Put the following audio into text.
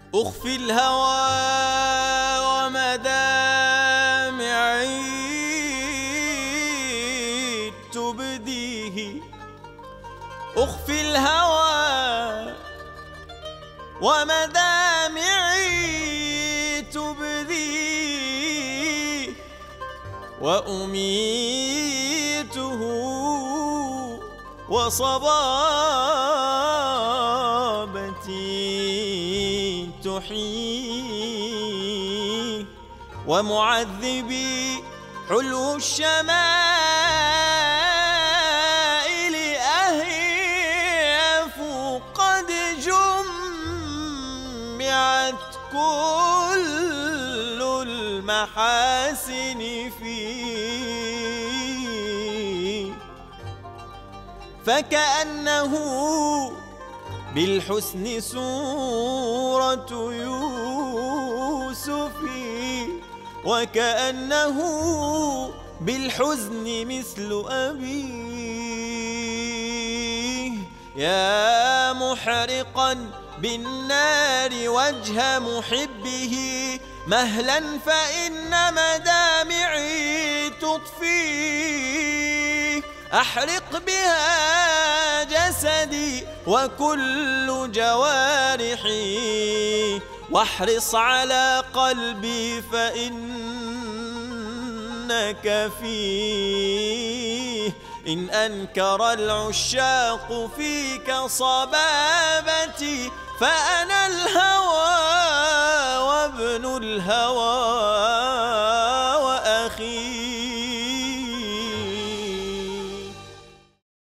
أخفي الهوى ومدامعي تبديه، أخفي الهوى ومدامعي تبديه، وأميته وصبابتي تحييه، ومعذبي حلو الشمائل أهيف قد جمعت كل المحاسن فيه، فكأنه بالحسن سورة يوسف، وكأنه بالحزن مثل أبيه. يا محرقا بالنار وجه محبه، مهلا فإن مدامعي تطفيه، أحرق بها جسدي وكل جوارحي، واحرص على قلبي فإنك فيه، إن أنكر العشاق فيك صبابتي، فأنا الهوى وابن الهوى